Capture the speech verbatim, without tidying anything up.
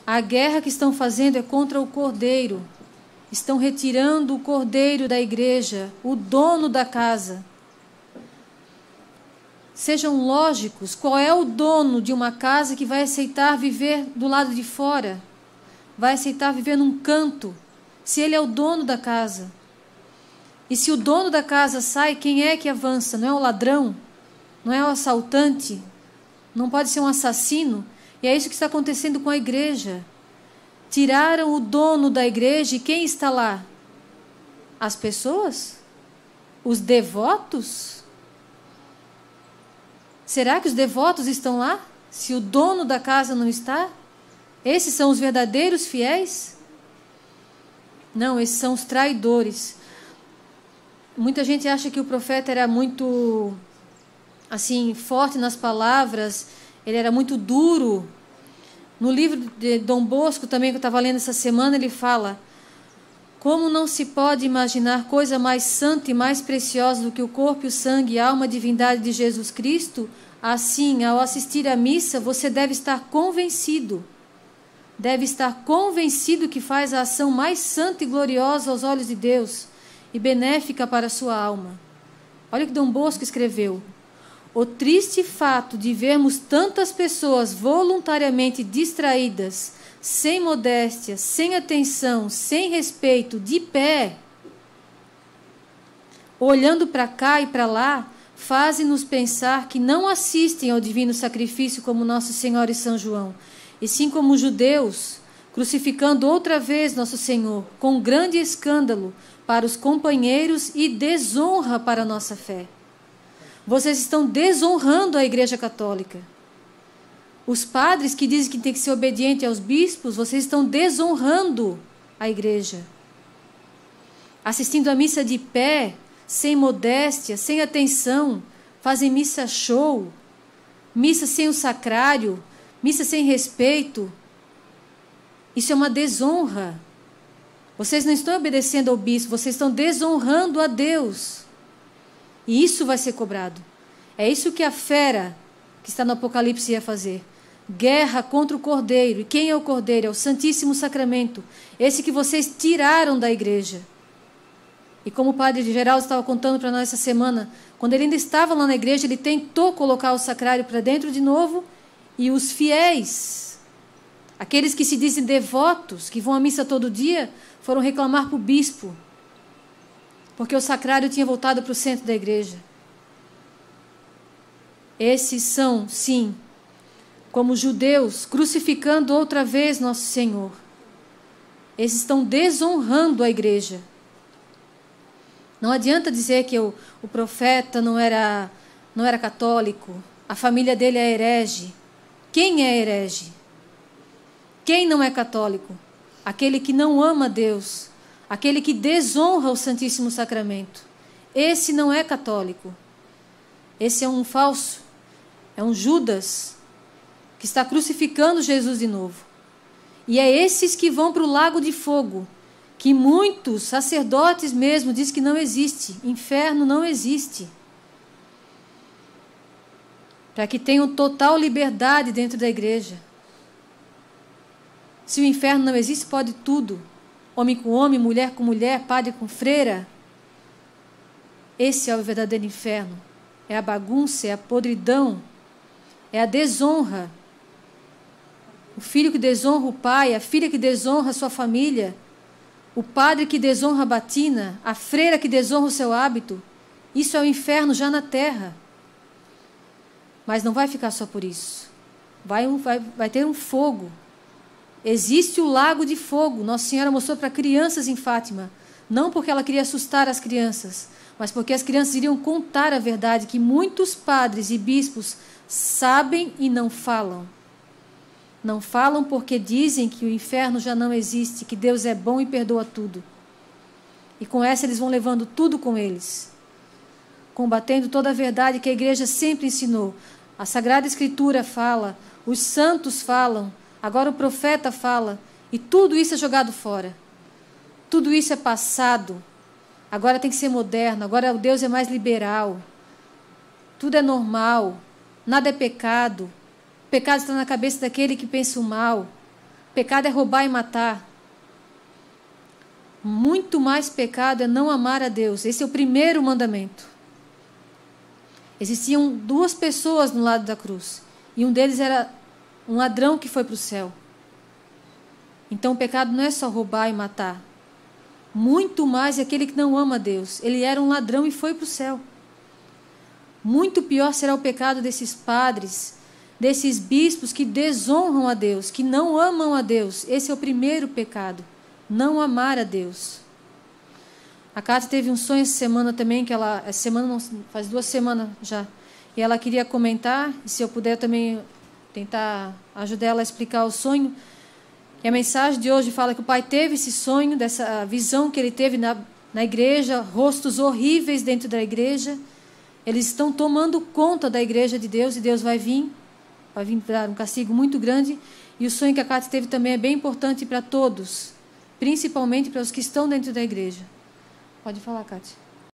A guerra que estão fazendo é contra o Cordeiro. Estão retirando o Cordeiro da igreja, o dono da casa. Sejam lógicos, qual é o dono de uma casa que vai aceitar viver do lado de fora? Vai aceitar viver num canto, se ele é o dono da casa? E se o dono da casa sai, quem é que avança? Não é o ladrão? Não é o assaltante? Não pode ser um assassino? E é isso que está acontecendo com a igreja. Tiraram o dono da igreja e quem está lá? As pessoas? Os devotos? Será que os devotos estão lá? Se o dono da casa não está? Esses são os verdadeiros fiéis? Não, esses são os traidores. Muita gente acha que o profeta era muito, assim, forte nas palavras, ele era muito duro. No livro de Dom Bosco, também que eu estava lendo essa semana, ele fala: como não se pode imaginar coisa mais santa e mais preciosa do que o corpo, o sangue e a alma, a divindade de Jesus Cristo? Assim, ao assistir à missa, você deve estar convencido, deve estar convencido que faz a ação mais santa e gloriosa aos olhos de Deus e benéfica para a sua alma. Olha o que Dom Bosco escreveu: o triste fato de vermos tantas pessoas voluntariamente distraídas, sem modéstia, sem atenção, sem respeito, de pé, olhando para cá e para lá, fazem-nos pensar que não assistem ao divino sacrifício como Nosso Senhor e São João, e sim como judeus, crucificando outra vez Nosso Senhor, com grande escândalo para os companheiros e desonra para a nossa fé. Vocês estão desonrando a Igreja Católica. Os padres que dizem que tem que ser obediente aos bispos, vocês estão desonrando a Igreja. Assistindo a missa de pé, sem modéstia, sem atenção, fazem missa show, missa sem o sacrário, missa sem respeito. Isso é uma desonra. Vocês não estão obedecendo ao bispo, vocês estão desonrando a Deus. E isso vai ser cobrado. É isso que a fera que está no Apocalipse ia fazer. Guerra contra o Cordeiro. E quem é o Cordeiro? É o Santíssimo Sacramento. Esse que vocês tiraram da igreja. E como o padre Geraldo estava contando para nós essa semana, quando ele ainda estava lá na igreja, ele tentou colocar o sacrário para dentro de novo, e os fiéis, aqueles que se dizem devotos, que vão à missa todo dia, foram reclamar para o bispo, porque o sacrário tinha voltado para o centro da igreja. Esses são, sim, como judeus, crucificando outra vez Nosso Senhor. Esses estão desonrando a igreja. Não adianta dizer que o, o profeta não era, não era católico, a família dele é herege. Quem é herege? Quem não é católico? Aquele que não ama Deus, aquele que desonra o Santíssimo Sacramento. Esse não é católico. Esse é um falso, é um Judas que está crucificando Jesus de novo. E é esses que vão para o lago de fogo, que muitos sacerdotes mesmo dizem que não existe. Inferno não existe. Para que tenham total liberdade dentro da igreja. Se o inferno não existe, pode tudo. Homem com homem, mulher com mulher, padre com freira. Esse é o verdadeiro inferno. É a bagunça, é a podridão, é a desonra. O filho que desonra o pai, a filha que desonra a sua família, o padre que desonra a batina, a freira que desonra o seu hábito. Isso é o inferno já na terra. Mas não vai ficar só por isso. Vai, vai, vai ter um fogo. Existe o lago de fogo. Nossa Senhora mostrou para crianças em Fátima. Não porque ela queria assustar as crianças, mas porque as crianças iriam contar a verdade que muitos padres e bispos sabem e não falam. Não falam porque dizem que o inferno já não existe, que Deus é bom e perdoa tudo. E com essa eles vão levando tudo com eles, combatendo toda a verdade que a igreja sempre ensinou. A Sagrada Escritura fala, os santos falam, agora o profeta fala, e tudo isso é jogado fora. Tudo isso é passado. Agora tem que ser moderno, agora o Deus é mais liberal. Tudo é normal, nada é pecado. O pecado está na cabeça daquele que pensa o mal. Pecado é roubar e matar. Muito mais pecado é não amar a Deus. Esse é o primeiro mandamento. Existiam duas pessoas no lado da cruz. E um deles era um ladrão que foi para o céu. Então o pecado não é só roubar e matar. Muito mais é aquele que não ama a Deus. Ele era um ladrão e foi para o céu. Muito pior será o pecado desses padres, desses bispos que desonram a Deus, que não amam a Deus. Esse é o primeiro pecado. Não amar a Deus. A Cátia teve um sonho essa semana também, que ela, essa semana não, faz duas semanas já, e ela queria comentar, e se eu puder também tentar ajudar ela a explicar o sonho. E a mensagem de hoje fala que o pai teve esse sonho, dessa visão que ele teve na, na igreja, rostos horríveis dentro da igreja. Eles estão tomando conta da igreja de Deus, e Deus vai vir, vai vir dar um castigo muito grande. E o sonho que a Cátia teve também é bem importante para todos, principalmente para os que estão dentro da igreja. Pode falar, Cátia.